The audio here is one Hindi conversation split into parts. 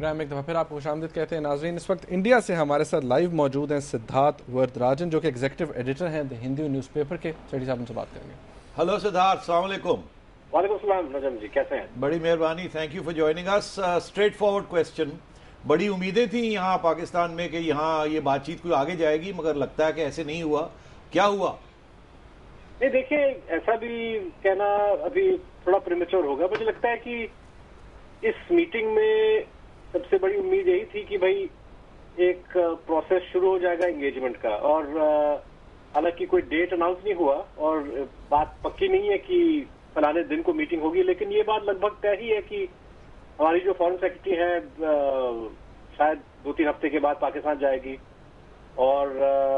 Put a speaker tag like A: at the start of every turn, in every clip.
A: प्रोग्राम में एक दफ़ा फिर आपको खुशामदीद कहते हैं। नाज़रीन, इस वक्त इंडिया से हमारे साथ लाइव मौजूद हैं सिद्धार्थ वरदराजन, जो कि एग्जीक्यूटिव एडिटर हैं द हिंदू न्यूज़पेपर के। चलिए साहब उनसे बात करेंगे।
B: हेलो सिद्धार्थ, अस्सलाम वालेकुम।
C: वालेकुम सलाम नजम जी, कैसे हैं?
B: बड़ी मेहरबानी, thank you for joining us. Straightforward question, बड़ी उम्मीदें थी यहाँ पाकिस्तान में कि यहाँ ये बातचीत कोई आगे जाएगी, मगर लगता है कि ऐसे नहीं हुआ। क्या हुआ?
C: नहीं, देखिए, ऐसा भी कहना अभी थोड़ा प्रीमेच्योर होगा। मुझे लगता है कि इस मीटिंग में सबसे बड़ी उम्मीद यही थी कि भाई एक प्रोसेस शुरू हो जाएगा एंगेजमेंट का, और हालांकि कोई डेट अनाउंस नहीं हुआ और बात पक्की नहीं है कि फलाने दिन को मीटिंग होगी, लेकिन ये बात लगभग तय ही है कि हमारी जो फॉरेन सेक्रेटरी है शायद 2-3 हफ्ते के बाद पाकिस्तान जाएगी, और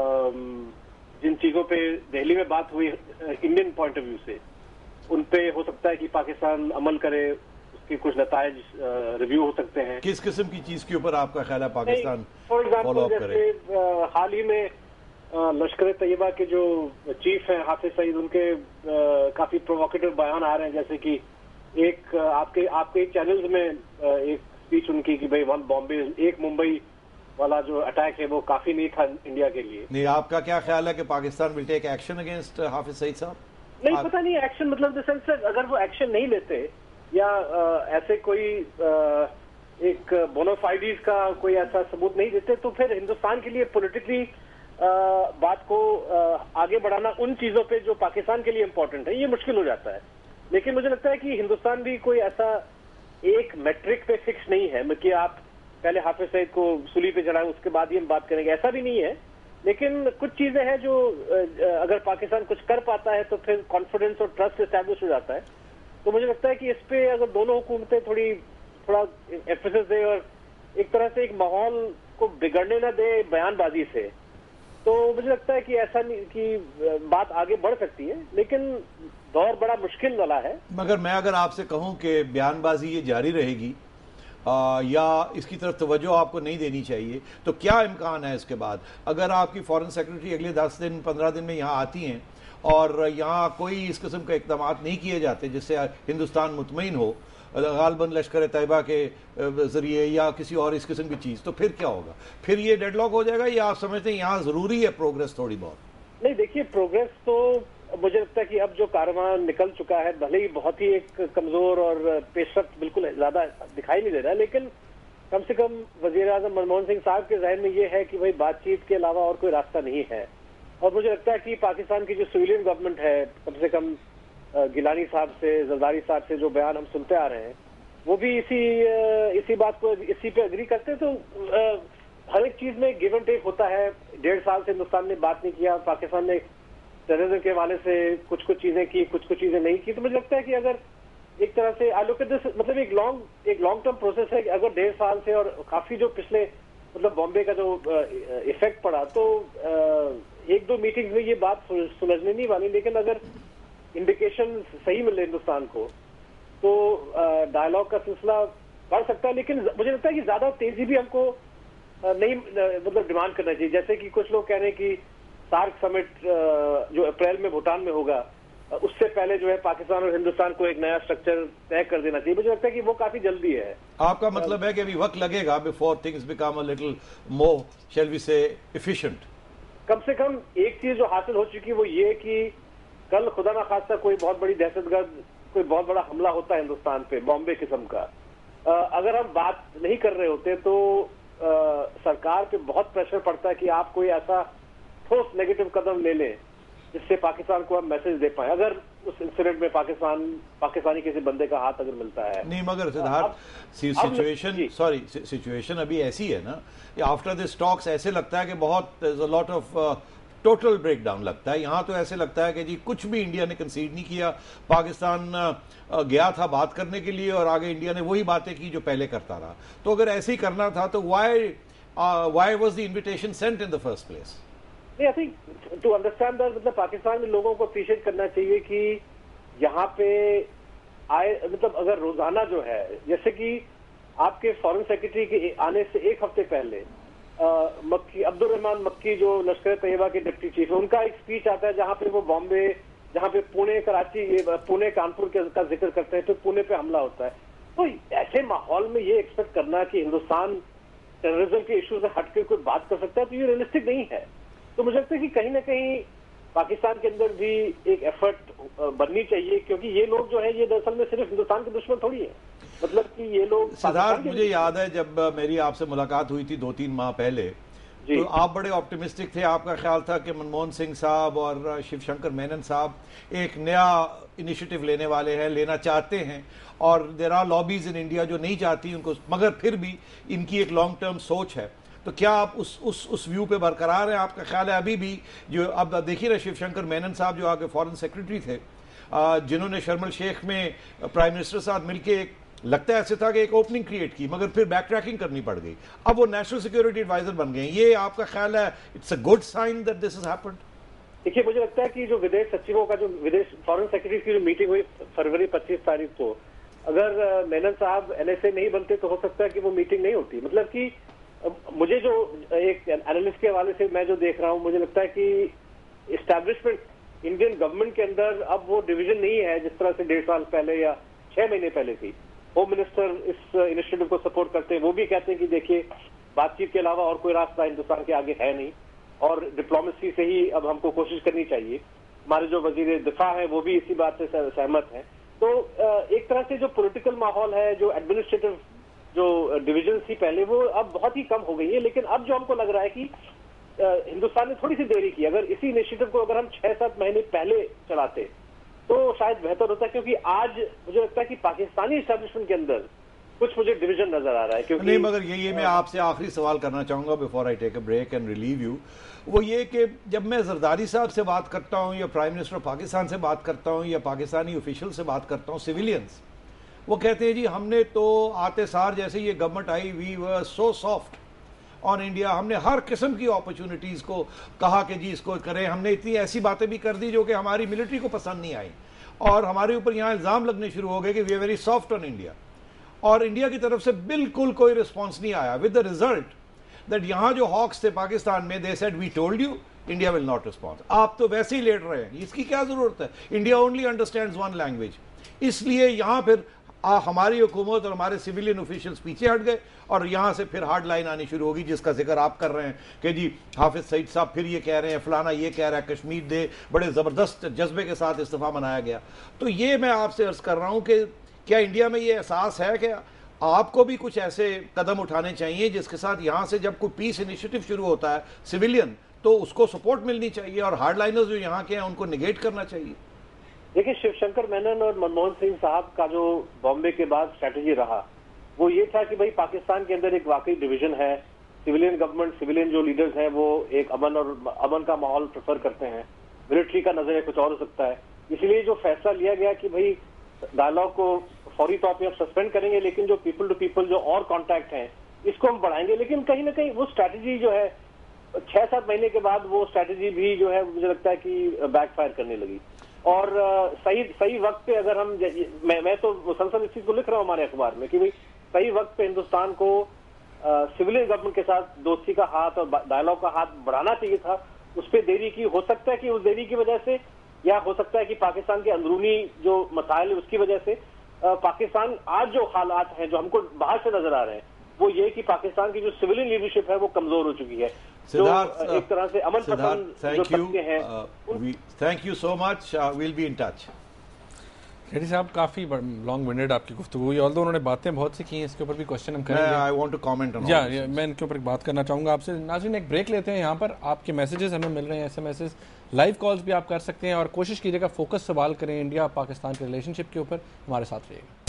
C: जिन चीजों पे दिल्ली में बात हुई इंडियन पॉइंट ऑफ व्यू से, उन पे हो सकता है कि पाकिस्तान अमल करे, उसके कुछ नतायज रिव्यू हो सकते हैं।
B: किस किस्म की चीज के ऊपर आपका ख्याल है Pakistan
C: for
B: follow
C: example
B: up करे?
C: जैसे हाल ही में लश्कर तैयबा के जो चीफ हैं हाफिज सईद, उनके काफी प्रोवोकेटिव बयान आ रहे हैं, जैसे कि एक आपके चैनल्स में एक स्पीच उनकी कि भाई वन बॉम्बे, एक मुंबई वाला जो अटैक है वो काफी नहीं था इंडिया के लिए।
B: नहीं, आपका क्या ख्याल है कि Pakistan will take action against Hafiz Saeed साहब?
C: नहीं, पता नहीं एक्शन मतलब द सेंस अगर वो एक्शन नहीं लेते या ऐसे कोई एक बोनाफाइडीज का कोई ऐसा सबूत नहीं देते, तो फिर हिंदुस्तान के लिए पॉलिटिकली बात को आगे बढ़ाना उन चीजों पे जो पाकिस्तान के लिए इम्पोर्टेंट है, ये मुश्किल हो जाता है। लेकिन मुझे लगता है कि हिंदुस्तान भी कोई ऐसा एक मैट्रिक पे फिक्स नहीं है कि आप पहले हाफिज सईद को सूली पे चढ़ाएं उसके बाद ही हम बात करेंगे, ऐसा भी नहीं है। लेकिन कुछ चीजें हैं जो अगर पाकिस्तान कुछ कर पाता है तो फिर कॉन्फिडेंस और ट्रस्ट एस्टैब्लिश हो जाता है। तो मुझे लगता है कि इस पे अगर दोनों हुकूमतें थोड़ा एम्फेसिस दे और एक तरह से एक माहौल को बिगड़ने ना दे बयानबाजी से, तो मुझे लगता है कि ऐसा नहीं कि बात आगे बढ़ सकती है, लेकिन दौर बड़ा मुश्किल वाला है।
B: मगर मैं अगर आपसे कहूं कि बयानबाजी ये जारी रहेगी या इसकी तरफ तवज्जो आपको नहीं देनी चाहिए, तो क्या इम्कान है इसके बाद अगर आपकी फॉरेन सेक्रेटरी अगले 10 दिन 15 दिन में यहाँ आती हैं और यहाँ कोई इस किस्म के इकदाम नहीं किए जाते जिससे हिंदुस्तान मुतमईन हो, गालबन लश्कर तैयबा के जरिए या किसी और इस किस्म की चीज़, तो फिर क्या होगा? फिर ये डेडलॉक हो जाएगा या आप समझते हैं यहाँ ज़रूरी है प्रोग्रेस थोड़ी बहुत?
C: नहीं, देखिए, प्रोग्रेस तो मुझे लगता है कि अब जो कारवां निकल चुका है, भले ही बहुत ही एक कमजोर और पेशरफ्त बिल्कुल ज्यादा दिखाई नहीं दे रहा है, लेकिन कम से कम वजीर आजम मनमोहन सिंह साहब के जहन में ये है कि भाई बातचीत के अलावा और कोई रास्ता नहीं है। और मुझे लगता है कि पाकिस्तान की जो सिविलियन गवर्नमेंट है, कम से कम गिलानी साहब से, जरदारी साहब से जो बयान हम सुनते आ रहे हैं, वो भी इसी बात को इसी पे अग्री करते हैं। तो हर एक चीज में गिव एंड टेक होता है। 1.5 साल से हिंदुस्तान ने बात नहीं किया, पाकिस्तान ने टेररिज्म के हवाले से कुछ चीजें की, कुछ चीजें नहीं की। तो मुझे लगता है कि अगर एक तरह से आई लुक एट दिस, मतलब एक लॉन्ग टर्म प्रोसेस है कि अगर 1.5 साल से और काफी जो पिछले मतलब बॉम्बे का जो इफेक्ट पड़ा, तो 1-2 मीटिंग्स में ये बात सुलझने नहीं वाली। लेकिन अगर इंडिकेशन सही मिले हिंदुस्तान को, तो डायलॉग का सिलसिला बढ़ सकता है। लेकिन मुझे लगता है कि ज्यादा तेजी भी हमको नहीं मतलब डिमांड करना चाहिए। जैसे कि कुछ लोग कह रहे हैं कि सार्क समिट जो अप्रैल में भूटान में होगा, उससे पहले जो है पाकिस्तान और हिंदुस्तान को एक नया स्ट्रक्चर तय कर देना चाहिए। मुझे लगता है कि वो काफी जल्दी है।
B: आपका मतलब है कि अभी वक्त लगेगा before things become a little more, shall we say, efficient?
C: कम से कम एक चीज जो हासिल हो चुकी है वो ये कि कल खुदा ना खास्ता कोई बहुत बड़ी दहशतगर्द, कोई बहुत बड़ा हमला होता है हिंदुस्तान पे, बॉम्बे किस्म का, अगर हम बात नहीं कर रहे होते तो सरकार पे बहुत प्रेशर पड़ता है कि आप कोई ऐसा ठोस नेगेटिव कदम ले लें जिससे पाकिस्तान को हम मैसेज दे पाए, अगर उस इंसिडेंट में पाकिस्तानी किसी बंदे का हाथ अगर मिलता है।
B: नहीं, मगर सिद्धार्थ सिचुएशन अभी ऐसी है ना, आफ्टर दिस टॉक्स ऐसे लगता है कि बहुत लॉट ऑफ टोटल ब्रेकडाउन लगता है। यहाँ तो ऐसे लगता है कि जी कुछ भी इंडिया ने कंसीड नहीं किया, पाकिस्तान गया था बात करने के लिए और आगे इंडिया ने वही बातें की जो पहले करता रहा। तो अगर ऐसे ही करना था तो why was the invitation sent in the first place?
C: नहीं, I think to understand that, मतलब पाकिस्तान में लोगों को अप्रिशिएट करना चाहिए कि यहाँ पे आए, मतलब अगर रोजाना जो है, जैसे कि आपके फॉरेन सेक्रेटरी के आने से 1 हफ्ते पहले मक्की अब्दुल रहमान मक्की जो लश्कर तैयबा के डिप्टी चीफ है, उनका एक स्पीच आता है जहाँ पे वो बॉम्बे, जहाँ पे पुणे, कराची, पुणे, कानपुर का जिक्र करते हैं, तो पुणे पे हमला होता है। तो ऐसे माहौल में ये एक्सपेक्ट करना कि हिंदुस्तान टेररिज्म के इशू से हटकर कोई बात कर सकता है, तो ये रियलिस्टिक नहीं है। तो मुझे लगता है कि कहीं ना कहीं पाकिस्तान के अंदर भी एक एफर्ट बननी चाहिए, क्योंकि ये लोग जो है ये दरअसल में सिर्फ हिंदुस्तान के दुश्मन थोड़ी है। मतलब कि ये लोग
B: सिद्धार्थ, मुझे याद है जब मेरी आपसे मुलाकात हुई थी 2-3 माह पहले, तो आप बड़े ऑप्टिमिस्टिक थे। आपका ख्याल था कि मनमोहन सिंह साहब और शिवशंकर मेनन साहब एक नया इनिशिएटिव लेने वाले हैं, लेना चाहते हैं, और there are lobbies in India जो नहीं चाहती उनको, मगर फिर भी इनकी एक लॉन्ग टर्म सोच है। तो क्या आप उस व्यू पे बरकरार हैं? आपका ख्याल है अभी भी जो अब देखिए ना, शिवशंकर मेनन साहब जो आगे फॉरेन सेक्रेटरी थे, जिन्होंने शर्म अल शेख में प्राइम मिनिस्टर साथ मिलकर एक, लगता है ऐसे था कि एक ओपनिंग क्रिएट की, मगर फिर बैक ट्रैकिंग करनी पड़ गई, अब वो नेशनल सिक्योरिटी एडवाइजर बन गए। ये आपका ख्याल है it's a good sign that this has happened?
C: देखिए, मुझे लगता है कि जो विदेश सचिवों का जो विदेश फॉरेन सेक्रेटरी की जो मीटिंग हुई फरवरी 25 तारीख को, अगर मेनन साहब एनएसए नहीं बनते तो हो सकता है कि वो मीटिंग नहीं होती। मतलब कि मुझे जो एक एनालिस्ट के हवाले से मैं जो देख रहा हूं, मुझे लगता है कि इस्टेब्लिशमेंट इंडियन गवर्नमेंट के अंदर अब वो डिवीजन नहीं है जिस तरह से 1.5 साल पहले या 6 महीने पहले थी। होम मिनिस्टर इस इनिशिएटिव को सपोर्ट करते हैं, वो भी कहते हैं कि देखिए बातचीत के अलावा और कोई रास्ता हिंदुस्तान के आगे है नहीं, और डिप्लोमेसी से ही अब हमको कोशिश करनी चाहिए। हमारे जो वजीर दिफा है वो भी इसी बात से सहमत हैं। तो एक तरह से जो पॉलिटिकल माहौल है, जो एडमिनिस्ट्रेटिव जो डिविजन थी पहले, वो अब बहुत ही कम हो गई है। लेकिन अब जो हमको लग रहा है कि हिंदुस्तान ने थोड़ी सी देरी की। अगर इसी इनिशिएटिव को अगर हम 6-7 महीने पहले चलाते तो शायद बेहतर होता, क्योंकि आज मुझे लगता है कि पाकिस्तानी एस्टेब्लिशमेंट के अंदर कुछ मुझे डिवीजन नजर आ रहा है। क्योंकि
B: नहीं, मगर ये मैं आपसे आखिरी सवाल करना चाहूंगा before I take a break and relieve you, वो ये कि जब मैं जरदारी साहब से बात करता हूं या प्राइम मिनिस्टर पाकिस्तान से बात करता हूं या पाकिस्तानी ऑफिशियल से बात करता हूं, सिविलियंस, वो कहते हैं जी हमने तो आते सार जैसे ये गवर्नमेंट आई, we were so soft on India, हमने हर किस्म की अपॉर्चुनिटीज को कहा कि जी इसको करें, हमने इतनी ऐसी बातें भी कर दी जो कि हमारी मिलिट्री को पसंद नहीं आई, और हमारे ऊपर यहाँ इल्जाम लगने शुरू हो गए कि we are very soft on India, और इंडिया की तरफ से बिल्कुल कोई रिस्पॉन्स नहीं आया, विद द रिजल्ट दैट यहाँ जो हॉक्स थे पाकिस्तान में, they said we told you India will not respond. आप तो वैसे ही लेट रहे हैं, इसकी क्या जरूरत है? India only understands one language. इसलिए यहाँ फिर हमारी हुकूमत और हमारे सिविलियन ऑफिशियल्स पीछे हट गए, और यहाँ से फिर हार्ड लाइन आनी शुरू होगी, जिसका जिक्र आप कर रहे हैं कि जी हाफिज सईद साहब फिर ये कह रहे हैं, फलाना ये कह रहा है, कश्मीर डे बड़े ज़बरदस्त जज्बे के साथ इस्तीफा मनाया गया। तो ये मैं आपसे अर्ज कर रहा हूँ कि क्या इंडिया में ये एहसास है कि आपको भी कुछ ऐसे कदम उठाने चाहिए जिसके साथ यहाँ से जब कोई पीस इनिशिएटिव शुरू होता है सिविलियन, तो उसको सपोर्ट मिलनी चाहिए, और हार्ड लाइनर्स जो यहाँ के हैं उनको निगेट करना चाहिए?
C: देखिए, शिवशंकर मेनन और मनमोहन सिंह साहब का जो बॉम्बे के बाद स्ट्रैटेजी रहा, वो ये था कि भाई पाकिस्तान के अंदर एक वाकई डिवीजन है, सिविलियन गवर्नमेंट, सिविलियन जो लीडर्स हैं वो एक अमन का माहौल प्रेफर करते हैं, मिलिट्री का नजरिया कुछ और हो सकता है। इसलिए जो फैसला लिया गया कि भाई डायलॉग को फौरी तौर पर सस्पेंड करेंगे, लेकिन जो पीपल टू पीपल जो और कॉन्टैक्ट है इसको हम बढ़ाएंगे। लेकिन कहीं ना कहीं वो स्ट्रैटेजी जो है 6-7 महीने के बाद वो स्ट्रैटेजी भी जो है मुझे लगता है कि बैकफायर करने लगी। और सही वक्त पे अगर हम, मैं तो मुसलसल इस चीज को लिख रहा हूँ हमारे अखबार में कि भाई सही वक्त पे हिंदुस्तान को सिविलियन गवर्नमेंट के साथ दोस्ती का हाथ और डायलॉग का हाथ बढ़ाना चाहिए था। उस पर देरी की, हो सकता है कि उस देरी की वजह से, या हो सकता है कि पाकिस्तान के अंदरूनी जो मसाइल है उसकी वजह से पाकिस्तान आज जो हालात हैं जो हमको बाहर से नजर आ रहे हैं, वो ये कि पाकिस्तान की जो सिविलियन लीडरशिप है वो कमजोर हो चुकी है।
B: सिद्धार्थ,
C: एक तरह से अमन पसंद जो तबके हैं।
B: Thank you so much, will be in touch.
A: Reddy साहब, काफी लॉन्ग विंडेड आपकी गुफ्तगू हुई, ऑल्दो उन्होंने बातें बहुत सी की हैं, इसके ऊपर भी क्वेश्चन हम करेंगे।
B: I want to comment on,
A: मैं इनके ऊपर बात करना चाहूंगा आपसे। नाज़रीन, एक ब्रेक लेते हैं। यहाँ पर आपके मैसेजेस हमें मिल रहे हैं, एसएमएस, लाइव कॉल्स भी आप कर सकते हैं, और कोशिश कीजिएगा फोकस सवाल करें इंडिया पाकिस्तान के रिलेशनशिप के ऊपर। हमारे साथ रहिएगा।